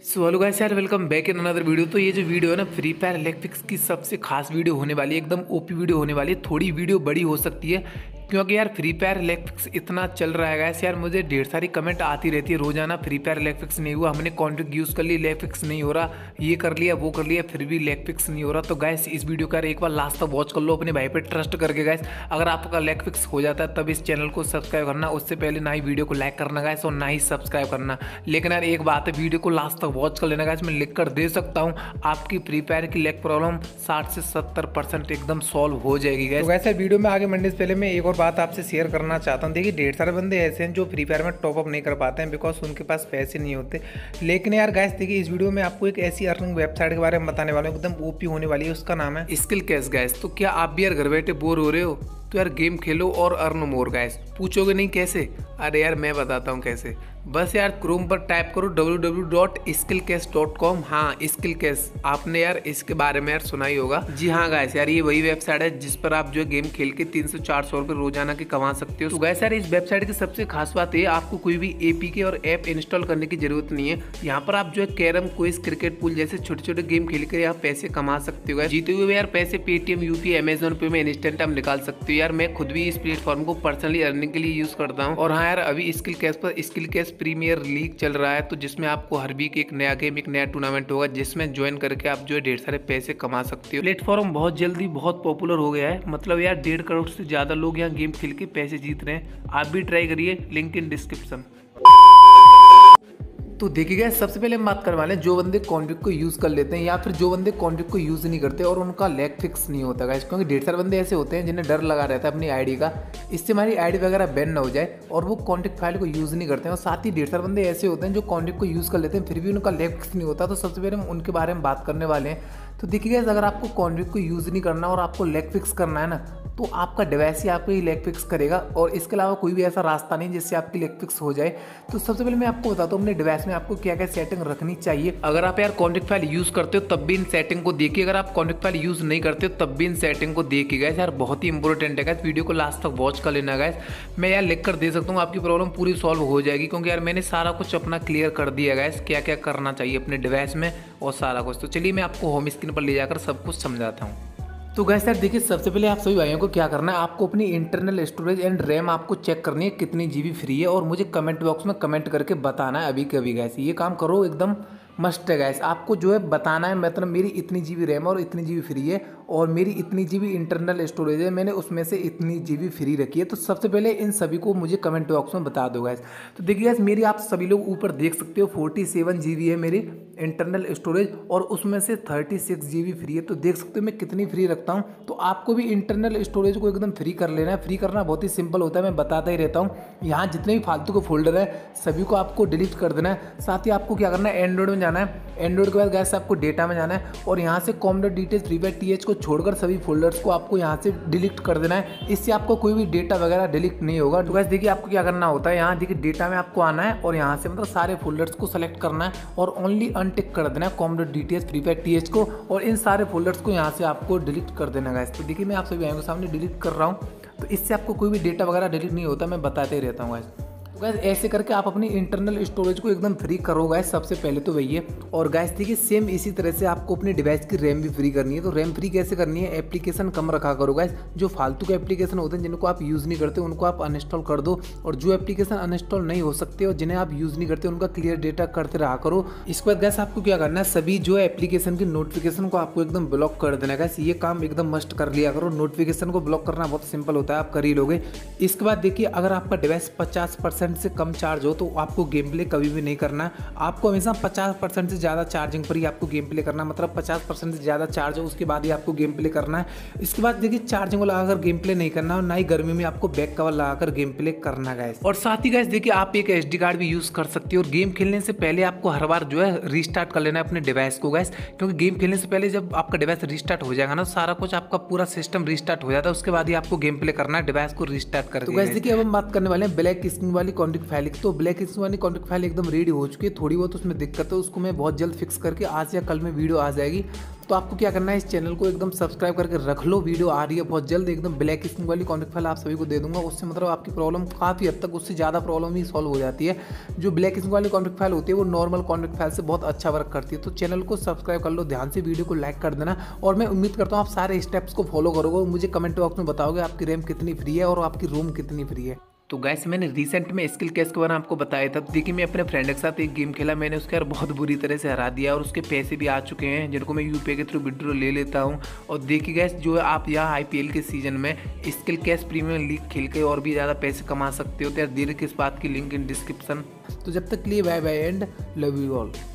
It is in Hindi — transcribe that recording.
सो हेलो गाइस यार, welcome back in another video. तो ये जो वीडियो है ना, फ्री फायर इलेक्ट्रिक्स की सबसे खास वीडियो होने वाली है। एकदम ओपी वीडियो होने वाली है। थोड़ी वीडियो बड़ी हो सकती है क्योंकि यार फ्री फायर इलेक्ट्रिक्स इतना चल रहा है गाइस। यार मुझे ढेर सारी कमेंट आती रहती है रोजाना, फ्री फायर इलेक्ट्रिक्स नहीं हुआ, हमने कॉन्ट्रिक यूज़ कर ली, इलेक्ट्रिक्स नहीं हो रहा, ये कर लिया वो कर लिया, फिर भी इलेक्ट्रिक्स नहीं हो रहा। तो गाइस इस वीडियो का एक बार लास्ट तक वॉच कर लो अपने भाई पे ट्रस्ट करके गाइस। अगर आपका इलेक्ट्रिक्स हो जाता है तब इस चैनल को सब्सक्राइब करना, उससे पहले ना ही वीडियो को लाइक करना गाइस और ना ही सब्सक्राइब करना। लेकिन यार एक बात है, वीडियो को लास्ट तक वॉच कर लेना गाइस। मैं लिख कर दे सकता हूँ आपकी फ्री फायर की लैग प्रॉब्लम 60 से 70% एकदम सॉल्व हो जाएगी गाइस। तो वैसे वीडियो में आगे बढ़ने से पहले मैं एक और बात आपसे शेयर करना चाहता हूँ। देखिए ढेर सारे बंदे ऐसे हैं जो फ्री फायर में टॉप अप नहीं कर पाते हैं बिकॉज उनके पास पैसे नहीं होते। लेकिन यार गाइस देखिए, इस वीडियो में आपको एक ऐसी अर्निंग वेबसाइट के बारे में बताने वाला हूँ, एकदम ओपी होने वाली है। उसका नाम है स्किल कैश गाइस। तो क्या आप भी यार घर बैठे बोर हो रहे हो तो यार गेम खेलो और अर्न मोर गाइस। पूछोगे नहीं कैसे? अरे यार मैं बताता हूँ कैसे। बस यार क्रोम पर टाइप करो www.skillcash.com। हाँ स्किल कैश, आपने यार इसके बारे में यार सुना ही होगा। जी हाँ गाइस, यार ये वही वेबसाइट है जिस पर आप जो है गेम खेल के 300-400 रुपये रोजाना के कमा सकते हो। तो गाइस यार इस वेबसाइट की सबसे खास बात है, आपको कोई भी एपीके और ऐप इंस्टॉल करने की जरूरत नहीं है। यहाँ पर आप जो है कैरम, क्विज, क्रिकेट पूल जैसे छोटे छोटे गेम खेल कर आप पैसे कमा सकते हो। जीते हुए यार पैसे पेटीएम, यूपीआई, अमेजोन पे में इंस्टेंट आप निकाल सकते हो। यार मैं खुद भी इस प्लेटफॉर्म को पर्सनली अर्निंग के लिए यूज करता हूँ। और हाँ यार अभी स्किल कैश पर स्किल कैश प्रीमियर लीग चल रहा है, तो जिसमें आपको हर वीक एक नया गेम, एक नया टूर्नामेंट होगा जिसमें ज्वाइन करके आप जो है ढेर सारे पैसे कमा सकते हो। प्लेटफॉर्म बहुत जल्दी बहुत पॉपुलर हो गया है, मतलब यार 1.5 करोड़ से ज्यादा लोग यहाँ गेम खेल के पैसे जीत रहे हैं। आप भी ट्राई करिए, लिंक इन डिस्क्रिप्शन। तो देखिएगा सबसे पहले हम बात करने वाले हैं जो बंदे कॉन्ट्रिक को यूज़ कर लेते हैं या फिर जो बंदे कॉन्ट्रिक को यूज़ नहीं करते और उनका लैग फिक्स नहीं होता गाइस। क्योंकि ढेर सारे बंदे ऐसे होते हैं जिन्हें डर लगा रहता है अपनी आईडी का, इससे हमारी आईडी वगैरह बैन ना हो जाए, और वो कॉन्ट्रिक फाइल को यूज़ नहीं करते हैं। और साथ ही ढेर सारे बंदे ऐसे होते हैं जो कॉन्ट्रिक को यूज़ कर लेते हैं फिर भी उनका लैग फिक्स नहीं होता। तो सबसे पहले हम उनके बारे में बात करने वाले हैं। तो देखिए गाइस, अगर आपको कॉन्ट्रिक को यूज़ नहीं करना और आपको लैग फिक्स करना है ना, तो आपका डिवाइस ही आपको लैग फिक्स करेगा और इसके अलावा कोई भी ऐसा रास्ता नहीं जिससे आपकी लैग फिक्स हो जाए। तो सबसे पहले मैं आपको बताता हूँ अपने डिवाइस में आपको क्या क्या सेटिंग रखनी चाहिए। अगर आप यार कॉन्ट्रिक फाइल यूज करते हो तब भी इन सेटिंग को देखिए, अगर आप कॉन्ट्रिक फाइल यूज नहीं करते हो तब भी इन सेटिंग को देखिए गाइस। यार बहुत ही इंपॉर्टेंट है गाइस, वीडियो को लास्ट तक वॉच कर लेना गाइस। मैं यार लिख कर दे सकता हूँ आपकी प्रॉब्लम पूरी सॉल्व हो जाएगी, क्योंकि यार मैंने सारा कुछ अपना क्लियर कर दिया गाइस, क्या क्या करना चाहिए अपने डिवाइस में और सारा कुछ। तो चलिए मैं आपको होम स्क्रीन पर ले जाकर सब कुछ समझाता हूँ। तो गाइस यार देखिए, सबसे पहले आप सभी भाइयों को क्या करना है, आपको अपनी इंटरनल स्टोरेज एंड रैम आपको चेक करनी है कितनी जीबी फ्री है, और मुझे कमेंट बॉक्स में कमेंट करके बताना है अभी कभी गाइस। ये काम करो, एकदम मस्ट है गाइस। आपको जो है बताना है, मतलब मेरी इतनी जीबी रैम और इतनी जीबी फ्री है और मेरी इतनी जीबी इंटरनल स्टोरेज है, मैंने उसमें से इतनी जीबी फ्री रखी है। तो सबसे पहले इन सभी को मुझे कमेंट बॉक्स में बता दो गाइस। तो देखिए गाइस, मेरी आप सभी लोग ऊपर देख सकते हो 47 जीबी है मेरी इंटरनल स्टोरेज और उसमें से 36 जीबी फ्री है। तो देख सकते हो मैं कितनी फ्री रखता हूँ। तो आपको भी इंटरनल स्टोरेज को एकदम फ्री कर लेना है। फ्री करना बहुत ही सिंपल होता है, मैं बताता ही रहता हूँ। यहाँ जितने भी फालतू के फोल्डर है सभी को आपको डिलीट कर देना है। साथ ही आपको क्या करना है, एंड्रॉइड में जाना है। एंड्रॉइड के बाद गाइस आपको डेटा में जाना है और यहाँ से com.details फ्री फायर th को छोड़कर सभी फोल्डर्स को आपको यहाँ से डिलीट कर देना है। इससे आपको कोई भी डेटा वगैरह डिलीट नहीं होगा। तो गाइस देखिए, आपको क्या करना होता है, यहाँ देखिए डेटा में आपको आना है और यहाँ से मतलब सारे फोल्डर्स को सेलेक्ट करना है और ओनली अनटिक कर देना है com.details फ्री फायर th को, और इन सारे फोल्डर्स को यहाँ से आपको डिलीट कर देना गाइस। तो देखिए मैं आप सभी भाइयों के सामने डिलीट कर रहा हूँ। तो इससे आपको कोई भी डेटा वगैरह डिलीट नहीं होता, मैं बताते ही रहता हूँ गाइस। तो गाइस ऐसे करके आप अपनी इंटरनल स्टोरेज को एकदम फ्री करो गाइस, सबसे पहले तो वही है। और गाइस देखिए, सेम इसी तरह से आपको अपने डिवाइस की रैम भी फ्री करनी है। तो रैम फ्री कैसे करनी है, एप्लीकेशन कम रखा करो गाइस। जो फालतू के एप्लीकेशन होते हैं जिनको आप यूज़ नहीं करते उनको आप अनइंस्टॉल कर दो, और जो एप्लीकेशन अनइंस्टॉल नहीं हो सकते और जिन्हें आप यूज़ नहीं करते उनका क्लियर डेटा करते रहा करो। इसके बाद गाइस आपको क्या करना है, सभी जो एप्लीकेशन की नोटिफिकेशन को आपको एकदम ब्लॉक कर देना है गाइस। ये काम एकदम मस्ट कर लिया करो। नोटिफिकेशन को ब्लॉक करना बहुत सिंपल होता है, आप कर ही लोगे। इसके बाद देखिए, अगर आपका डिवाइस 50% से कम चार्ज हो तो आपको गेम प्ले कभी भी नहीं करना। आपको हमेशा 50% से ज़्यादा चार्जिंग पर ही आपको गेम प्ले करना, मतलब 50% से ज़्यादा चार्ज हो उसके बाद ही आपको गेम प्ले करना है। इसके बाद देखिए, चार्जिंग को लगाकर गेम प्ले नहीं करना और ना ही गर्मी में आपको बैक कवर लगाकर गेम प्ले करना गाइस। और साथ ही गाइस देखिए, आप एक SD कार्ड भी यूज़ कर सकते हो। और गेम खेलने से पहले आपको हर बार जो है रीस्टार्ट कर लेना है अपने डिवाइस को गाइस, क्योंकि गेम खेलने से पहले जब आपका डिवाइस रीस्टार्ट हो जाएगा ना, सारा कुछ आपका पूरा सिस्टम रीस्टार्ट हो जाता है, उसके बाद ही आपको गेम प्ले करना है डिवाइस को रीस्टार्ट करके। तो गाइस देखिए, अब हम बात करने वाले हैं ब्लैक स्क्रीन वाली कॉन्फ्लिग फाइल, तो ब्लैक लिस्टिंग वाली कॉन्फ्लिग फाइल एकदम रेडी हो चुकी है। थोड़ी बहुत उसमें दिक्कत है, उसको मैं बहुत जल्द फिक्स करके आज या कल में वीडियो आ जाएगी। तो आपको क्या करना है, इस चैनल को एकदम सब्सक्राइब करके रख लो, वीडियो आ रही है बहुत जल्द। एकदम ब्लैक लिस्टिंग वाली कॉन्फ्लिग फाइल आप सभी को दे दूंगा, उससे मतलब आपकी प्रॉब्लम काफ़ी हद तक, उससे ज़्यादा प्रॉब्लम ही सॉल्व हो जाती है। जो ब्लैक लिस्टिंग वाली कॉन्फ्लिग फाइल होती है वो नॉर्मल कॉन्फ्लिग फाइल से बहुत अच्छा वर्क करती है। तो चैनल को सब्सक्राइब कर लो ध्यान से, वीडियो को लाइक कर देना, और मैं उम्मीद करता हूँ आप सारे स्टेप्स को फॉलो करोगे। मुझे कमेंट बॉक्स में बताओगे आपकी रैम कितनी फ्री है और आपकी रोम कितनी फ्री है। तो गैस मैंने रिसेंट में स्किल कैश के बारे में आपको बताया था। देखिए मैं अपने फ्रेंड के साथ एक गेम खेला, मैंने उसके यार बहुत बुरी तरह से हरा दिया और उसके पैसे भी आ चुके हैं जिनको मैं यूपीआई के थ्रू विड्रॉ ले लेता हूं। और देखिए गैस, जो आप यहाँ आईपीएल के सीजन में स्किल कैश प्रीमियम लीग खेल के और भी ज़्यादा पैसे कमा सकते हो। तो यार देर किस बात की, लिंक इन डिस्क्रिप्शन। तो जब तक के लिए bye bye and love you all.